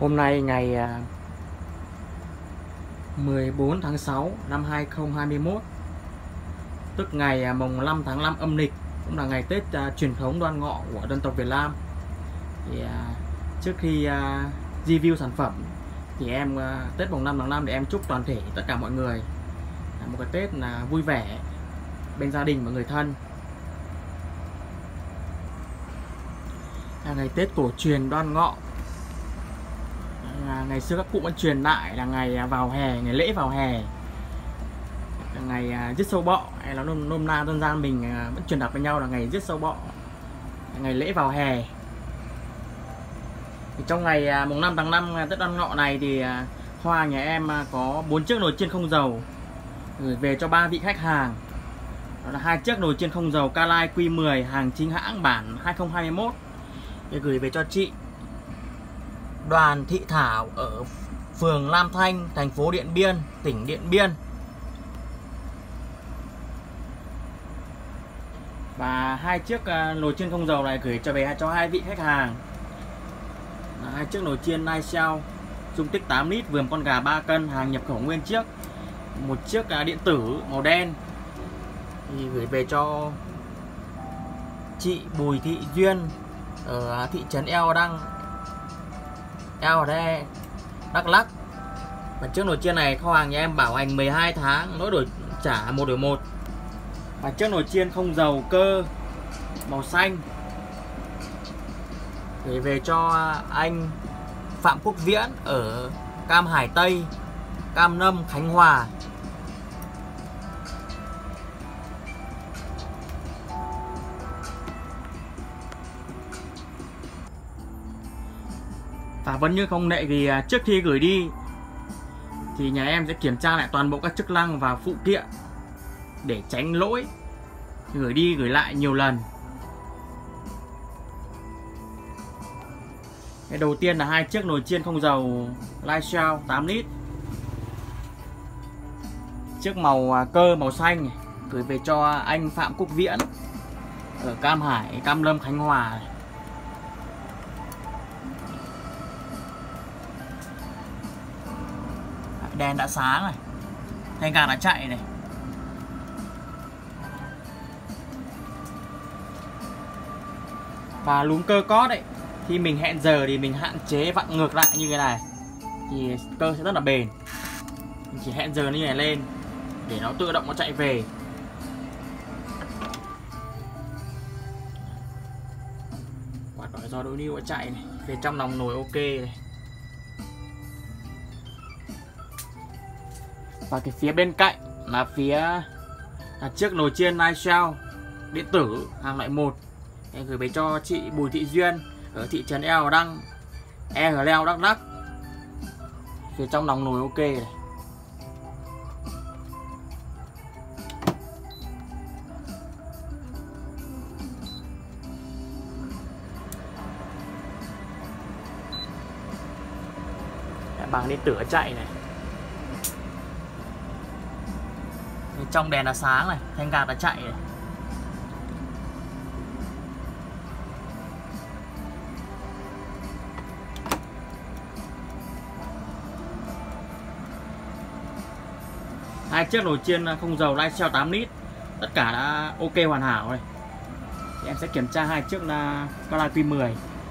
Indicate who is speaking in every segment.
Speaker 1: Hôm nay ngày 14 tháng 6 năm 2021, tức ngày mùng 5 tháng 5 âm lịch, cũng là ngày Tết truyền thống Đoan Ngọ của dân tộc Việt Nam. Thì trước khi review sản phẩm thì em Tết mùng 5 tháng 5 để em chúc toàn thể tất cả mọi người một cái Tết vui vẻ bên gia đình và người thân. Ngày Tết cổ truyền Đoan Ngọ, ngày xưa các cụ vẫn truyền lại là ngày vào hè, ngày lễ vào hè, là ngày giết sâu bọ, hay là nôm na dân gian mình vẫn truyền đặt với nhau là ngày giết sâu bọ, ngày lễ vào hè. Thì trong ngày mùng 5 tháng 5 Tết Đoan Ngọ này thì Hoa nhà em có 4 chiếc nồi chiên không dầu gửi về cho 3 vị khách hàng. Đó là 2 chiếc nồi chiên không dầu Calai Q10 hàng chính hãng bản 2021 để gửi về cho chị Đoàn Thị Thảo ở phường Lam Thanh, thành phố Điện Biên, tỉnh Điện Biên. Và 2 chiếc nồi chiên không dầu này gửi cho 2 vị khách hàng. 2 chiếc nồi chiên Nightshell dung tích 8 lít, vườn con gà 3 cân, hàng nhập khẩu nguyên chiếc. Một chiếc điện tử màu đen thì gửi về cho chị Bùi Thị Duyên ở thị trấn Eo Đăng, Đắk Lắk. Và chiếc nồi chiên này kho hàng nhà em bảo hành 12 tháng, lỗi đổi trả 1 đổi 1. Và chiếc nồi chiên không dầu cơ màu xanh gửi về cho anh Phạm Quốc Viễn ở Cam Hải Tây, Cam Nâm, Khánh Hòa. Và vẫn như không lệ thì trước khi gửi đi thì nhà em sẽ kiểm tra lại toàn bộ các chức năng và phụ kiện để tránh lỗi gửi đi gửi lại nhiều lần. Cái đầu tiên là 2 chiếc nồi chiên không dầu Nightshell 8 lít. Chiếc màu cơ màu xanh gửi về cho anh Phạm Quốc Viễn ở Cam Hải, Cam Lâm, Khánh Hòa. Đèn đã sáng này, thanh gà đã chạy này. Và lúm cơ cót đấy, khi mình hẹn giờ thì mình hạn chế vặn ngược lại như thế này thì cơ sẽ rất là bền. Mình chỉ hẹn giờ như này lên để nó tự động nó chạy về. Quạt đổi gió đối lưu đã chạy này, về trong lòng nồi ok này. Và cái phía bên cạnh là chiếc nồi chiên Nightshell điện tử hàng loại 1 em gửi về cho chị Bùi Thị Duyên ở thị trấn Eo Đăng, Đắk Lắk. Phía trong lòng nồi ok này. Bảng điện tử chạy này. Trong đèn là sáng này, thanh gạt đã chạy này. Hai chiếc nồi chiên không dầu Nightshell 8 lít tất cả đã ok hoàn hảo này. Thì em sẽ kiểm tra 2 chiếc là Calai Q10.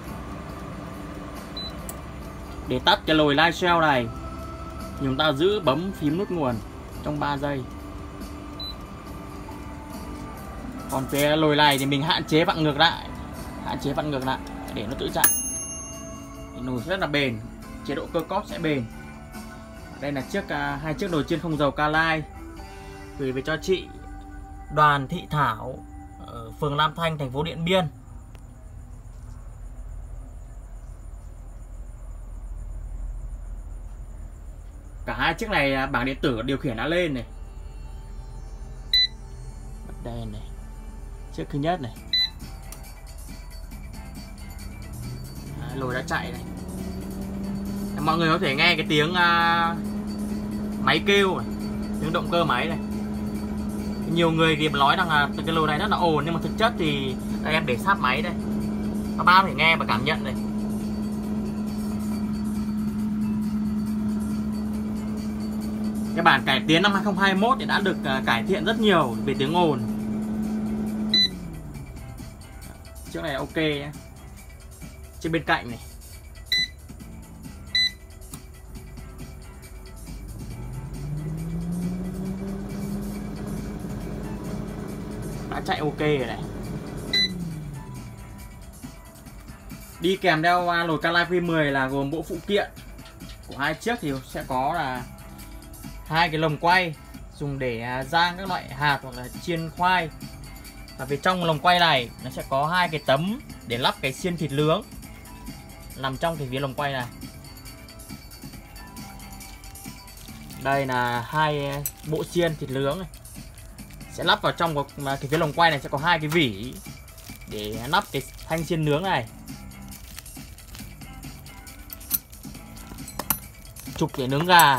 Speaker 1: Để tắt cái nồi Nightshell này thì chúng ta giữ bấm phím nút nguồn trong 3 giây. Còn cái nồi này thì mình hạn chế vặn ngược lại, để nó tự chạy. Nồi rất là bền, chế độ cơ cót sẽ bền. Đây là 2 chiếc nồi chiên không dầu Calai gửi về cho chị Đoàn Thị Thảo ở phường Lam Thanh, thành phố Điện Biên. Cả 2 chiếc này bảng điện tử điều khiển đã lên này. Bật đèn này. Chiếc thứ nhất này. Nồi đã chạy này. Mọi người có thể nghe cái tiếng máy kêu này, tiếng động cơ máy này. Nhiều người thì nói rằng là cái nồi này rất là ồn, nhưng mà thực chất thì đây em để sát máy đây, các bác có thể nghe và cảm nhận này. Cái bản cải tiến năm 2021 thì đã được cải thiện rất nhiều về tiếng ồn. Chiếc này ok nhé. Trên bên cạnh này đã chạy ok rồi này. Đi kèm theo nồi Calai Q10 là gồm bộ phụ kiện của hai chiếc thì sẽ có là hai cái lồng quay dùng để rang các loại hạt hoặc là chiên khoai. Và phía trong lồng quay này nó sẽ có hai cái tấm để lắp cái xiên thịt nướng nằm trong cái phía lồng quay này. Đây là hai bộ xiên thịt nướng này. Sẽ lắp vào trong cái phía lồng quay này sẽ có hai cái vỉ để lắp cái thanh xiên nướng này. Trục để nướng gà.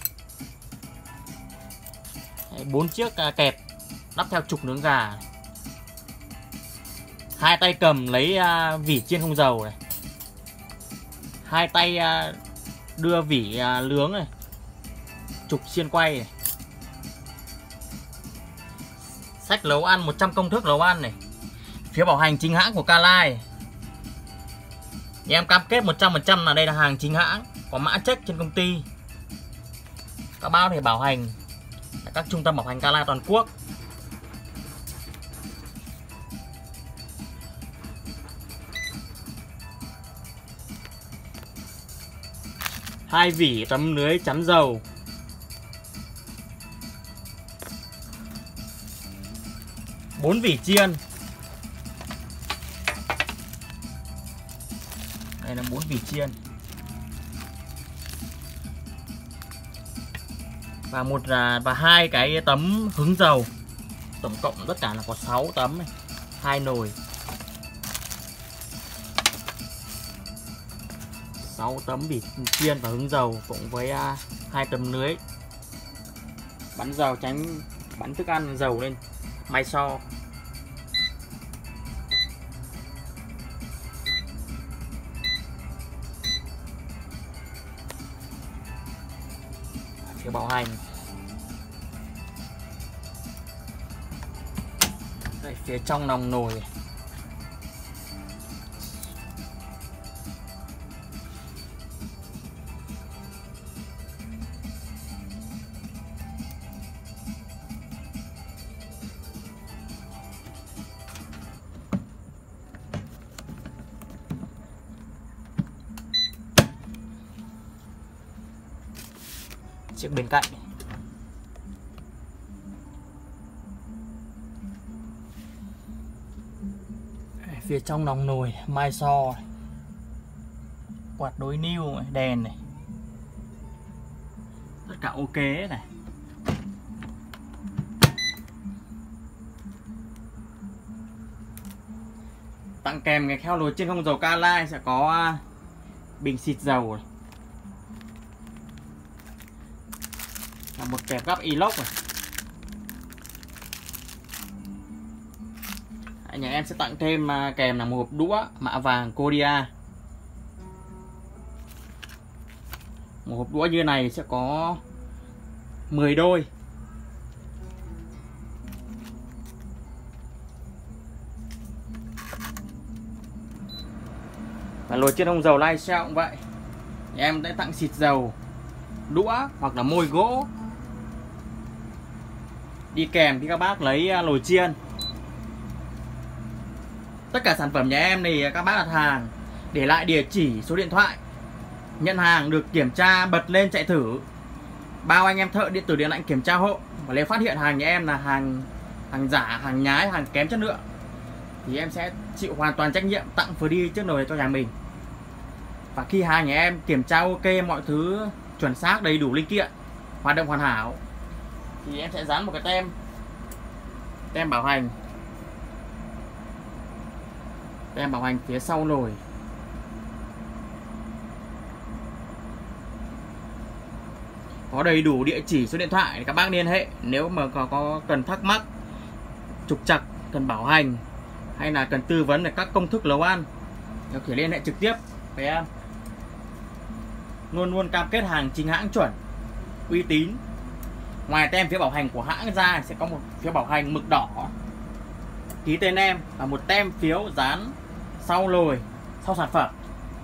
Speaker 1: 4 chiếc kẹp lắp theo trục nướng gà. Hai tay cầm lấy vỉ chiên không dầu này. Hai tay đưa vỉ nướng này. Trục xiên quay này. Sách nấu ăn 100 công thức nấu ăn này. Phiếu bảo hành chính hãng của Calai. Em cam kết 100% là đây là hàng chính hãng, có mã check trên công ty. Các bác có thể bảo hành tại các trung tâm bảo hành Calai toàn quốc. Hai vỉ tấm lưới chắn dầu. Bốn vỉ chiên. Đây là 4 vỉ chiên. Và hai cái tấm hứng dầu. Tổng cộng tất cả là có 6 tấm này. 2 nồi. 6 tấm vỉ chiên và hứng dầu cộng với 2 tấm lưới bắn dầu, tránh bắn thức ăn dầu lên may so. Phiếu bảo hành. Đây, phía trong nòng nồi. Chiếc bên cạnh. Phía trong nòng nồi mai so, quạt đối niu, đèn này, tất cả ok này. Tặng kèm cái keo nồi chiên không dầu Calai sẽ có bình xịt dầu này. Một kẹp gắp inox này. Nhà em sẽ tặng thêm kèm là một hộp đũa mạ vàng Korea. Một hộp đũa như này sẽ có 10 đôi. Và nồi chiên không dầu Liveshell cũng vậy. Nhà em sẽ tặng xịt dầu, đũa hoặc là môi gỗ đi kèm khi các bác lấy nồi chiên. Tất cả sản phẩm nhà em thì các bác đặt hàng để lại địa chỉ, số điện thoại, nhận hàng được kiểm tra bật lên chạy thử. Bao anh em thợ điện tử điện lạnh kiểm tra hộ. Và nếu phát hiện hàng nhà em là hàng giả, hàng nhái, hàng kém chất lượng thì em sẽ chịu hoàn toàn trách nhiệm tặng free chiếc nồi này cho nhà mình. Và khi hàng nhà em kiểm tra ok, mọi thứ chuẩn xác, đầy đủ linh kiện, hoạt động hoàn hảo thì em sẽ dán một cái tem bảo hành. Tem bảo hành phía sau nồi. Có đầy đủ địa chỉ, số điện thoại để các bác liên hệ nếu mà có cần thắc mắc, trục trặc, cần bảo hành hay là cần tư vấn về các công thức nấu ăn, có thể liên hệ trực tiếp với em. Luôn luôn cam kết hàng chính hãng chuẩn, uy tín. Ngoài tem phiếu bảo hành của hãng ra sẽ có một phiếu bảo hành mực đỏ ký tên em và một tem phiếu dán sau lồi sau sản phẩm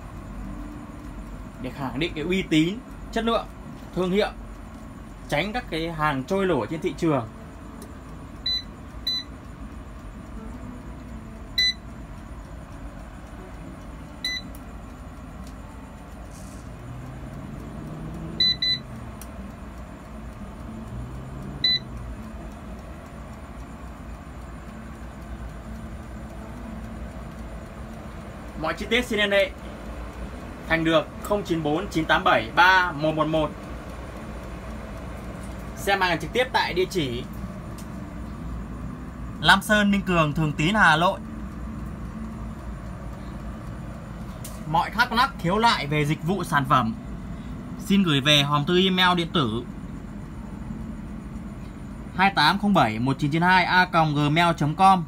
Speaker 1: để khẳng định cái uy tín, chất lượng, thương hiệu, tránh các cái hàng trôi nổi trên thị trường. Mọi chi tiết xin liên hệ Thành được 094 987 3111. Xem hàng trực tiếp tại địa chỉ Lam Sơn, Ninh Cường, Thường Tín, Hà Nội. Mọi thắc mắc khiếu nại về dịch vụ sản phẩm xin gửi về hòm thư email điện tử 28071992a@gmail.com.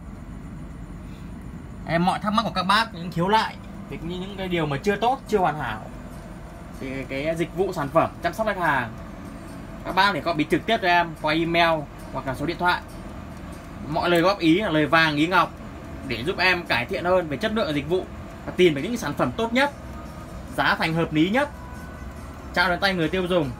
Speaker 1: Mọi thắc mắc của các bác, những khiếu nại, những cái điều mà chưa tốt, chưa hoàn hảo thì cái dịch vụ sản phẩm chăm sóc khách hàng, các bác để gọi bí trực tiếp cho em qua email hoặc là số điện thoại. Mọi lời góp ý là lời vàng ý ngọc để giúp em cải thiện hơn về chất lượng dịch vụ và tìm được những sản phẩm tốt nhất, giá thành hợp lý nhất, trao đến tay người tiêu dùng.